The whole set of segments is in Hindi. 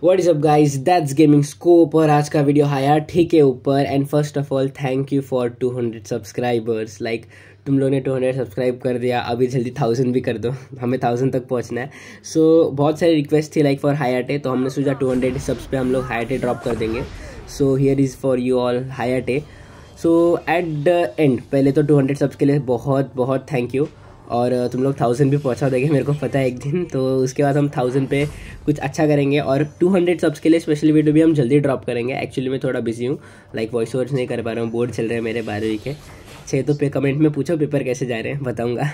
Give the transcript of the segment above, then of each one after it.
What is up guys, that's gaming scope और आज का वीडियो हायाटे के ऊपर। And first of all thank you for 200 subscribers. Like तुम लोगों ने 200 सब्सक्राइब कर दिया, अभी जल्दी 1000 भी कर दो, हमें 1000 तक पहुंचना है। सो बहुत सारी रिक्वेस्ट थी लाइक फॉर हायाटे, तो हमने सोचा 200 सब्स पे हम लोग हायाटे ड्रॉप कर देंगे। So here is for you all Hayate. So at the end पहले तो 200 सब्स के लिए बहुत बहुत थैंक यू, और तुम लोग 1000 भी पहुंचा देंगे मेरे को पता है एक दिन। तो उसके बाद हम 1000 पे कुछ अच्छा करेंगे, और 200 सब्स के लिए स्पेशल वीडियो भी हम जल्दी ड्रॉप करेंगे। एक्चुअली मैं थोड़ा बिजी हूँ, लाइक वॉइस ओवर्स नहीं कर पा रहा हूँ, बोर्ड चल रहे हैं मेरे 12वीं के। तो पे कमेंट में पूछो पेपर कैसे जा रहे हैं, बताऊँगा।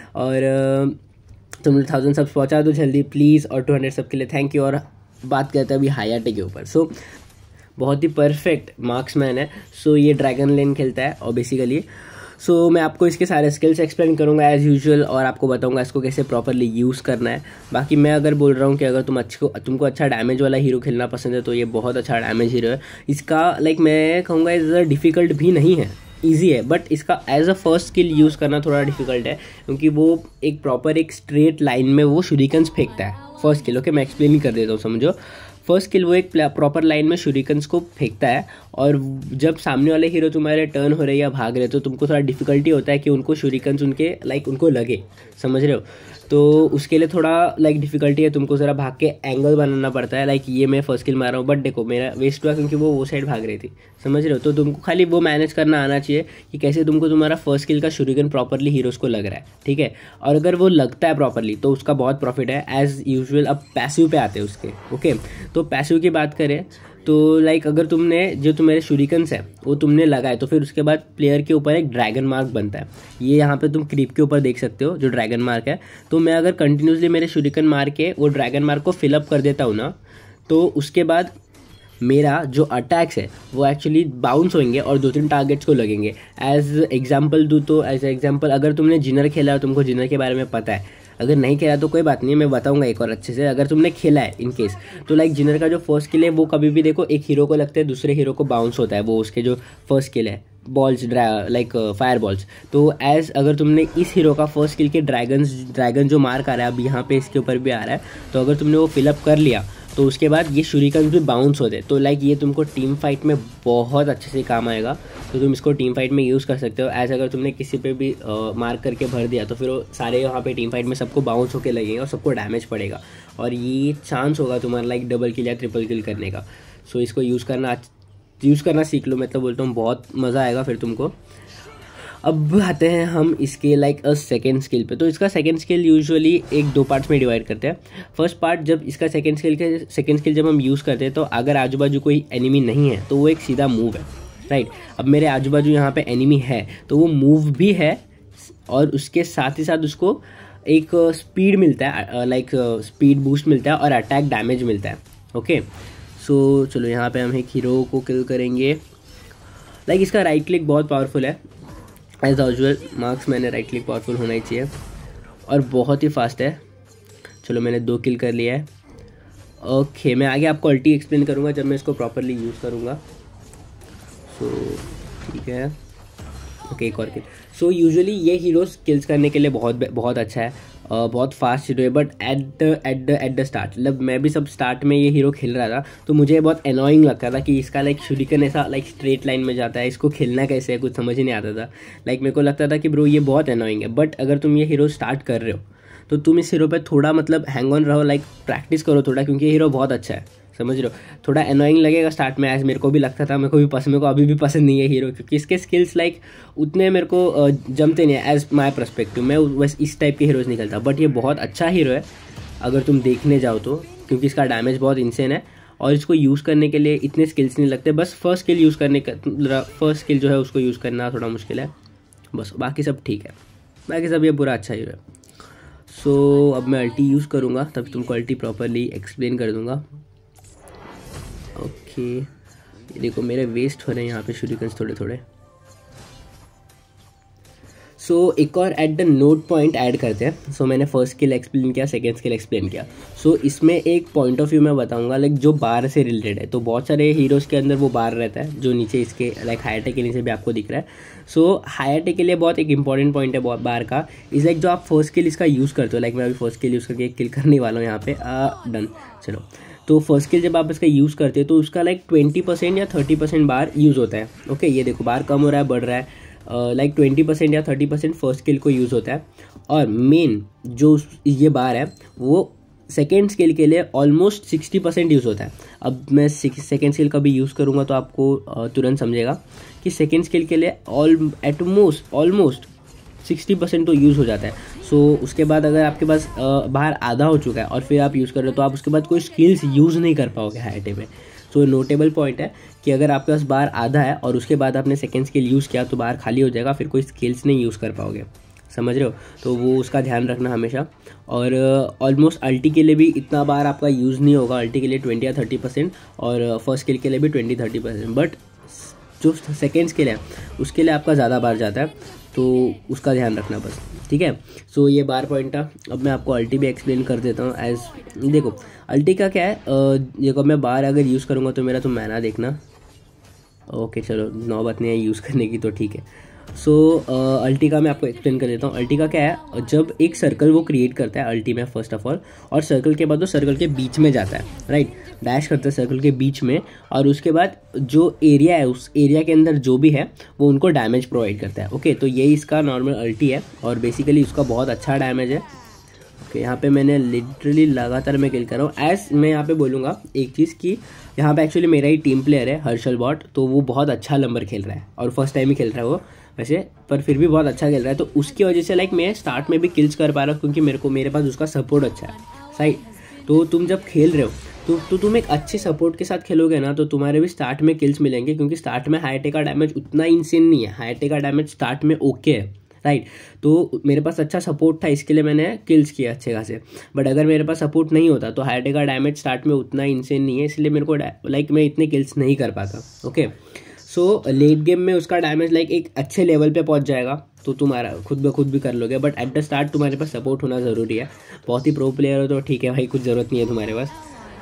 और तुम लोग 1000 सब्स पहुँचा दो जल्दी प्लीज़, और 200 सब के लिए थैंक यू। और बात करते हैं अभी हायाटे के ऊपर। सो बहुत ही परफेक्ट मार्क्समैन है। सो ये ड्रैगन लेन खेलता है और बेसिकली मैं आपको इसके सारे स्किल्स एक्सप्लेन करूंगा एज़ यूजुअल, और आपको बताऊंगा इसको कैसे प्रॉपरली यूज़ करना है। बाकी मैं अगर बोल रहा हूँ कि अगर तुमको अच्छा डैमेज वाला हीरो खेलना पसंद है तो ये बहुत अच्छा डैमेज हीरो है। इसका लाइक मैं कहूँगा इज़ डिफ़िकल्ट भी नहीं है, ईजी है, बट इसका as a first skill use करना थोड़ा डिफिकल्ट है, क्योंकि वो एक प्रॉपर एक स्ट्रेट लाइन में वो शूरिकन्स फेंकता है। फर्स्ट स्किल ओके, मैं एक्सप्लेन ही कर देता हूँ, समझो। फर्स्ट स्किल वो एक प्रॉपर लाइन में शूरिकन्स को फेंकता है, और जब सामने वाले हीरो तुम्हारे टर्न हो रहे या भाग रहे तो तुमको थोड़ा डिफिकल्टी होता है कि उनको शूरिकन्स उनके लाइक उनको लगे, समझ रहे हो। तो उसके लिए थोड़ा लाइक डिफिकल्टी है, तुमको ज़रा भाग के एंगल बनाना पड़ता है। लाइक ये मैं फर्स्ट स्किल मार रहा हूँ, बट देखो मेरा वेस्ट हुआ क्योंकि वो साइड भाग रही थी, समझ रहे हो। तो तुमको खाली वो मैनेज करना आना चाहिए कि कैसे तुमको तुम्हारा फर्स्ट स्किल का शूरिकन प्रॉपरली हीरोज़ को लग रहा है, ठीक है। और अगर वो लगता है प्रॉपरली तो उसका बहुत प्रॉफिट है एज़ यूजुअल। अब पैसिव पे आते हैं उसके, ओके। तो पैसिव की बात करें तो लाइक अगर तुमने जो तुम्हारे शूरिकन्स है वो तुमने लगाए, तो फिर उसके बाद प्लेयर के ऊपर एक ड्रैगन मार्क बनता है। ये यहाँ पे तुम क्रीप के ऊपर देख सकते हो जो ड्रैगन मार्क है। तो मैं अगर कंटिन्यूसली मेरे शूरिकन मार के वो ड्रैगन मार्क को फिलअप कर देता हूँ ना, तो उसके बाद मेरा जो अटैक्स है वो एक्चुअली बाउंस होंगे और 2-3 टारगेट्स को लगेंगे। एज एग्जाम्पल दूँ तो एज एग्जाम्पल अगर तुमने जिनर खेला है, तुमको जिनर के बारे में पता है। अगर नहीं खेला तो कोई बात नहीं, मैं बताऊंगा एक और अच्छे से। अगर तुमने खेला है इन केस, तो लाइक जिनर का जो फर्स्ट स्किल है वो कभी भी देखो एक हीरो को लगता है, दूसरे हीरो को बाउंस होता है वो उसके जो फर्स्ट स्किल है बॉल्स लाइक फायर बॉल्स। तो एज अगर तुमने इस हीरो का फर्स्ट स्किल के ड्रैगन जो मार्क आ रहा है, अब यहाँ पे इसके ऊपर भी आ रहा है, तो अगर तुमने वो फिलअप कर लिया तो उसके बाद ये शूरिकन्स भी बाउंस होते हैं। तो लाइक ये तुमको टीम फाइट में बहुत अच्छे से काम आएगा, तो तुम इसको टीम फाइट में यूज़ कर सकते हो। एज अगर तुमने किसी पे भी मार्क करके भर दिया तो फिर वो सारे यहाँ पे टीम फाइट में सबको बाउंस होकर लगेंगे और सबको डैमेज पड़ेगा, और ये चांस होगा तुम्हारा लाइक डबल किल या ट्रिपल किल करने का। सो इसको यूज़ करना सीख लो, मतलब बोलता हूँ बहुत मज़ा आएगा फिर तुमको। अब आते हैं हम इसके लाइक सेकेंड स्किल पे। तो इसका सेकेंड स्किल यूजुअली 1-2 पार्ट्स में डिवाइड करते हैं। फर्स्ट पार्ट जब इसका सेकेंड स्किल जब हम यूज़ करते हैं, तो अगर आजू बाजू कोई एनिमी नहीं है तो वो एक सीधा मूव है, राइट। अब मेरे आजू बाजू यहाँ पे एनिमी है तो वो मूव भी है, और उसके साथ ही साथ उसको एक स्पीड मिलता है, लाइक स्पीड बूस्ट मिलता है और अटैक डैमेज मिलता है, ओके। सो चलो यहाँ पे हम एक हीरो को किल करेंगे। लाइक इसका राइट क्लिक बहुत पावरफुल है एज यूजुअल, मार्क्स मैंने राइट क्लिक पावरफुल होना ही चाहिए, और बहुत ही फास्ट है। चलो मैंने 2 किल कर लिया है, ओके। मैं आगे आपको अल्टी एक्सप्लेन करूँगा जब मैं इसको प्रॉपरली यूज़ करूँगा। सो ठीक है, ओके एक और किल। सो यूजुअली ये हीरो स्किल्स करने के लिए बहुत अच्छा है, बहुत फास्ट हीरो है। बट एट द स्टार्ट, मतलब मैं भी सब स्टार्ट में ये हीरो खेल रहा था तो मुझे बहुत एनॉइंग लगता था कि इसका लाइक शूरिकन ऐसा लाइक स्ट्रेट लाइन में जाता है, इसको खेलना कैसे है कुछ समझ ही नहीं आता था। लाइक मेरे को लगता था कि ब्रो ये बहुत एनॉइंग है। बट अगर तुम ये हीरो स्टार्ट कर रहे हो तो तुम इस हीरो पे थोड़ा मतलब हैंग ऑन रहो, लाइक प्रैक्टिस करो थोड़ा, क्योंकि ये हीरो बहुत अच्छा है, समझ रहे हो। थोड़ा एनॉइंग लगेगा स्टार्ट में, एज मेरे को भी लगता था, मेरे को अभी भी पसंद नहीं है हीरो, क्योंकि इसके स्किल्स लाइक उतने मेरे को जमते नहीं है एज माई परस्पेक्टिव। मैं बस इस टाइप के हीरोज़ नहीं खेलता, बट ये बहुत अच्छा हीरो है अगर तुम देखने जाओ तो, क्योंकि इसका डैमेज बहुत इंसेन है, और इसको यूज़ करने के लिए इतने स्किल्स नहीं लगते। बस फर्स्ट स्किल जो है उसको यूज़ करना थोड़ा मुश्किल है, बस बाकी सब ठीक है, बाकी सब ये पूरा अच्छा हीरो है। सो अब मैं अल्टी यूज़ करूँगा, तभी तुमको अल्टी प्रॉपरली एक्सप्लेन कर दूँगा, ओके। ये देखो मेरे वेस्ट हो रहे हैं यहाँ पे शूरिकन्स थोड़े। सो एक और at the note point add करते हैं। सो मैंने फर्स्ट स्किल एक्सप्लेन किया, सेकेंड स्किल एक्सप्लेन किया। सो इसमें एक पॉइंट ऑफ व्यू मैं बताऊंगा लाइक जो बार से रिलेटेड है। तो बहुत सारे हीरोज़ के अंदर वो बार रहता है जो नीचे इसके लाइक हायाटे के नीचे भी आपको दिख रहा है। सो हायाटे के लिए बहुत एक इंपॉर्टेंट पॉइंट है बहुत बार का, इज़ लाइक जो आप फर्स्ट स्किल इसका यूज़ करते हो। लाइक मैं अभी फर्स्ट स्किल यूज़ करके एक किल करने वाला हूँ यहाँ पे, डन। चलो तो फर्स्ट स्किल जब आप इसका यूज़ करते हो तो उसका लाइक 20% या 30% बार यूज़ होता है। ओके, ये देखो बार कम हो रहा है, बढ़ रहा है, लाइक 20% या 30% फर्स्ट स्किल को यूज़ होता है। और मेन जो ये बार है वो सेकेंड स्किल के लिए ऑलमोस्ट 60% यूज़ होता है। अब मैं सेकेंड स्किल का भी यूज़ करूँगा तो आपको तुरंत समझेगा कि सेकेंड स्किल के लिए ऑलमोस्ट 60% तो यूज़ हो जाता है। सो उसके बाद अगर आपके पास बाहर आधा हो चुका है और फिर आप यूज़ कर रहे हो तो आप उसके बाद कोई स्किल्स यूज़ नहीं कर पाओगे हाईटे में। सो नोटेबल पॉइंट है कि अगर आपके पास बाहर आधा है और उसके बाद आपने सेकेंड स्किल यूज़ किया तो बाहर खाली हो जाएगा, फिर कोई स्किल्स नहीं यूज़ कर पाओगे, समझ रहे हो। तो वो उसका ध्यान रखना हमेशा। और ऑलमोस्ट अल्टी के लिए भी इतना बार आपका यूज़ नहीं होगा, अल्टी के लिए 20 या 30% और फर्स्ट स्किल के लिए भी 20-30%, बट जो सेकेंड स्किल है उसके लिए आपका ज़्यादा बार जाता है, तो उसका ध्यान रखना बस, ठीक है। सो ये बार पॉइंट था। अब मैं आपको अल्टी भी एक्सप्लेन कर देता हूँ। एज देखो अल्टी का क्या है, देखो मैं बार अगर यूज़ करूँगा तो मेरा तो मैना देखना। ओके चलो, नौबत नहीं है यूज़ करने की तो ठीक है। सो अल्टी का मैं आपको एक्सप्लेन कर देता हूँ। अल्टी का क्या है, जब एक सर्कल वो क्रिएट करता है अल्टी में फर्स्ट ऑफ ऑल, और सर्कल के बाद वो सर्कल के बीच में जाता है, राइट, डैश करता है सर्कल के बीच में, और उसके बाद जो एरिया है उस एरिया के अंदर जो भी है वो उनको डैमेज प्रोवाइड करता है। ओके, तो ये इसका नॉर्मल अल्टी है और बेसिकली उसका बहुत अच्छा डैमेज है। ओके, यहाँ पे मैंने लिटरली लगातार मैं किल कर रहा हूँ। एज मैं यहाँ पे बोलूँगा एक चीज़ कि यहाँ पे एक्चुअली मेरा ही टीम प्लेयर है हर्षल बॉट, तो वो बहुत अच्छा नंबर खेल रहा है और फर्स्ट टाइम ही खेल रहा है वो वैसे, पर फिर भी बहुत अच्छा खेल रहा है। तो उसकी वजह से लाइक मैं स्टार्ट में भी किल्स कर पा रहा हूँ क्योंकि मेरे पास उसका सपोर्ट अच्छा है, राइट। तो तुम जब खेल रहे हो तो तुम एक अच्छे सपोर्ट के साथ खेलोगे ना तो तुम्हारे भी स्टार्ट में किल्स मिलेंगे, क्योंकि स्टार्ट में हाईटे का डैमेज उतना इंसेन नहीं है, हाईटे का डैमेज स्टार्ट में ओके है, राइट। तो मेरे पास अच्छा सपोर्ट था, इसके लिए मैंने किल्स किया अच्छे खासे। बट अगर मेरे पास सपोर्ट नहीं होता तो हाईटे का डैमेज स्टार्ट में उतना इंसेन नहीं है, इसलिए मेरे को लाइक मैं इतने किल्स नहीं कर पाता। ओके, सो लेट गेम में उसका डैमेज लाइक एक अच्छे लेवल पे पहुंच जाएगा तो तुम्हारा खुद ब खुद भी कर लोगे, बट एट द स्टार्ट तुम्हारे पास सपोर्ट होना ज़रूरी है। बहुत ही प्रो प्लेयर हो तो ठीक है भाई, कुछ ज़रूरत नहीं है तुम्हारे पास।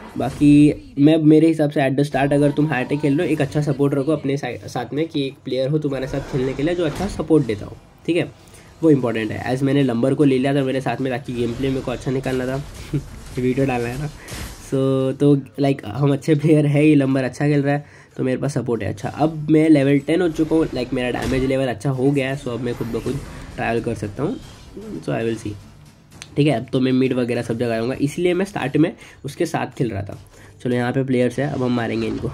बाकी मैं मेरे हिसाब से एट द स्टार्ट अगर तुम हाईटेक खेल रहे हो, एक अच्छा सपोर्ट रखो अपने साथ में कि एक प्लेयर हो तुम्हारे साथ खेलने के लिए जो अच्छा सपोर्ट देता हो, ठीक है, वो इंपॉर्टेंट है। एज मैंने लंबर को ले लिया था मेरे साथ में ताकि गेम प्ले मेरे को अच्छा निकालना था वीडियो डालना है ना। सो तो लाइक हम अच्छे प्लेयर है, ये लंबर अच्छा खेल रहा है तो मेरे पास सपोर्ट है अच्छा। अब मैं लेवल 10 हो चुका हूँ, लाइक मेरा डैमेज लेवल अच्छा हो गया है, सो अब मैं खुद ब खुद ट्रायल कर सकता हूँ। सो आई विल सी, ठीक है। अब तो मैं मिड वगैरह सब जगह आऊँगा, इसलिए मैं स्टार्ट में उसके साथ खेल रहा था। चलो यहाँ पे प्लेयर्स है, अब हम मारेंगे इनको।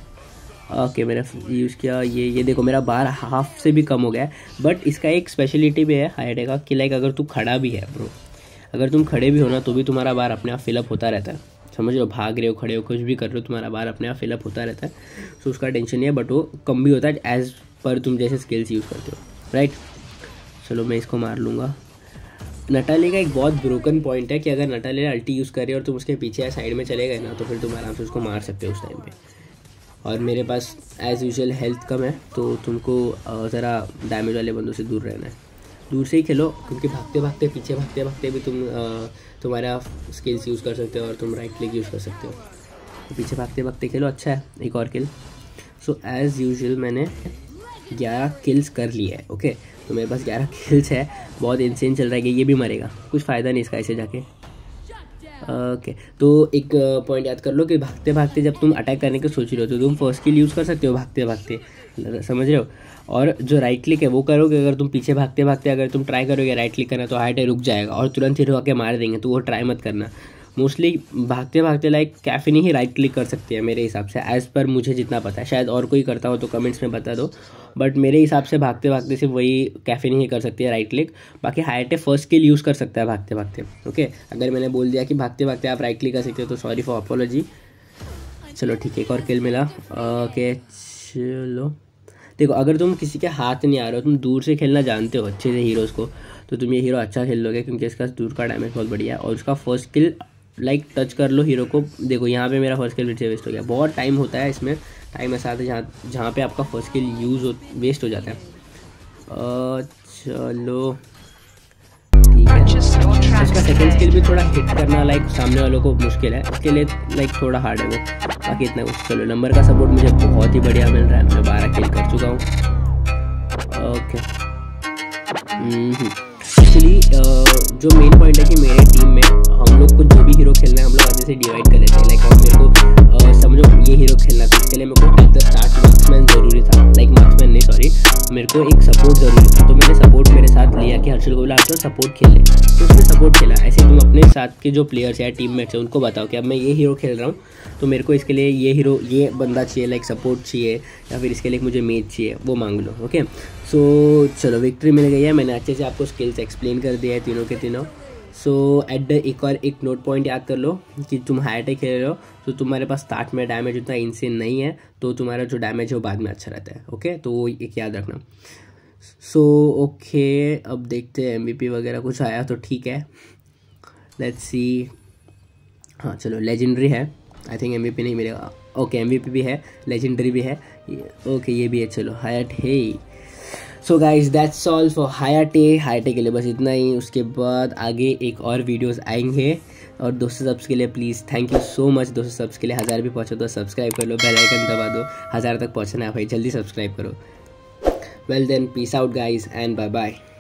ओके, मेरा यूज़ किया, ये देखो मेरा बार हाफ से भी कम हो गया है। बट इसका एक स्पेशलिटी भी है हाईटे का कि लाइक अगर तू खड़ा भी है ब्रो, अगर तुम खड़े भी हो ना तो भी तुम्हारा बार अपने आप फिलअप होता रहता है, समझ लो, भाग रहे हो, खड़े हो, कुछ भी कर रहे हो, तुम्हारा बार अपने आप फिलअप होता रहता है। सो उसका टेंशन नहीं है, बट वो कम भी होता है एज पर तुम जैसे स्किल्स यूज़ करते हो, राइट। चलो मैं इसको मार लूँगा। नटाली का एक बहुत ब्रोकन पॉइंट है कि अगर नटाली अल्टी यूज़ करे और तुम उसके पीछे या साइड में चले गए ना तो फिर तुम आराम से उसको मार सकते हो उस टाइम पे। और मेरे पास एज़ यूजुअल हेल्थ कम है तो तुमको ज़रा डैमेज वाले बंदों से दूर रहना है, दूर से ही खेलो, क्योंकि भागते भागते पीछे भागते भागते भी तुम्हारा स्किल्स यूज़ कर सकते हो और तुम राइट क्लिक यूज़ कर सकते हो। तो पीछे भागते भागते खेलो, अच्छा है। एक और किल। सो एज़ यूजुअल मैंने 11 किल्स कर लिए है। ओके, तो मेरे पास 11 किल्स है, बहुत इंसेन चल रहा है कि ये भी मरेगा, कुछ फ़ायदा नहीं इसका ऐसे जाके। ओके, तो एक पॉइंट याद कर लो कि भागते भागते जब तुम अटैक करने की सोच रहे हो तो तुम फर्स्ट किल यूज़ कर सकते हो भागते भागते, समझ रहे हो। और जो राइट क्लिक है वो करोगे, अगर तुम पीछे भागते भागते अगर तुम ट्राई करोगे राइट क्लिक करना तो हाईटे रुक जाएगा और तुरंत हिरो आके मार देंगे, तो वो ट्राई मत करना। मोस्टली भागते भागते लाइक कैफिनी ही राइट क्लिक कर सकती है मेरे हिसाब से, एज़ पर मुझे जितना पता है, शायद और कोई करता हो तो कमेंट्स में बता दो, बट मेरे हिसाब से भागते भागते सिर्फ वही कैफिनी ही कर सकती है राइट क्लिक। बाकी हाईटे फर्स्ट किल यूज़ कर सकता है भागते भागते। ओके, अगर मैंने बोल दिया कि भागते भागते आप राइट क्लिक कर सकते हो तो सॉरी फॉर अपोलॉजी। चलो ठीक है, एक और किल मिला। ओके चलो, देखो अगर तुम किसी के हाथ नहीं आ रहे हो, तुम दूर से खेलना जानते हो अच्छे से हीरोज़ को, तो तुम ये हीरो अच्छा खेल लोगे क्योंकि इसका दूर का डैमेज बहुत बढ़िया है। और उसका फर्स्ट किल लाइक टच कर लो हीरो को, देखो यहाँ पे मेरा फर्स्ट किल फिर से वेस्ट हो गया। बहुत टाइम होता है इसमें, टाइम ऐसा आता है जहाँ पे आपका फर्स्ट किल वेस्ट हो जाता है। चलो ठीक है, इसका सेकंड स्किल भी थोड़ा हिट करना लाइक सामने वालों को मुश्किल है, इसके लिए लाइक थोड़ा हार्ड है वो, बाकी इतना कुछ। चलो नंबर का सपोर्ट मुझे बहुत ही बढ़िया मिल रहा है, मैं 12 किल कर चुका हूँ। ओके, एक्चुअली जो मेन पॉइंट है कि मेरे टीम में हम लोग को जो भी हीरो खेलना है हम लोग अच्छे से डिवाइड कर लेते हैं। लाइक मेरे को सपोर्ट खेल ले, तो उसने सपोर्ट खेला। ऐसे तुम अपने साथ के जो प्लेयर्स या टीममेट्स हैं उनको बताओ कि अब मैं ये हीरो खेल रहा हूँ, तो मेरे को इसके लिए ये हीरो, ये बंदा चाहिए, लाइक सपोर्ट चाहिए, या फिर इसके लिए मुझे मेज चाहिए, वो मांग लो। ओके, सो चलो विक्ट्री मिल गई है। मैंने अच्छे से आपको स्किल्स एक्सप्लेन कर दिया है तीनों के तीनों। सो एट द एक नोट पॉइंट याद कर लो कि तुम हाई अटैक खेल रहे हो, तो तुम्हारे पास स्टार्ट में डैमेज उतना इनसेन नहीं है, तो तुम्हारा जो डैमेज है वो बाद में अच्छा रहता है। ओके, तो वो एक याद रखना। सो ओके, अब देखते हैं MVP वगैरह कुछ आया तो ठीक है, लेट्स सी। हाँ चलो, लेजेंडरी है, आई थिंक MVP नहीं मिलेगा। ओके, MVP भी है, लेजेंडरी भी है, ओके ये भी है। चलो हायट है। So guys that's all for Hayate के लिए बस इतना ही। उसके बाद आगे एक और वीडियोस आएंगे। और 200 सब्स के लिए please thank you so much. 200 subs के लिए 1000 भी पहुँचो तो सब्सक्राइब कर लो, बेल आइकन दबा दो। 1000 तक पहुँचना है भाई, जल्दी सब्सक्राइब करो। Well then, peace out guys and bye bye.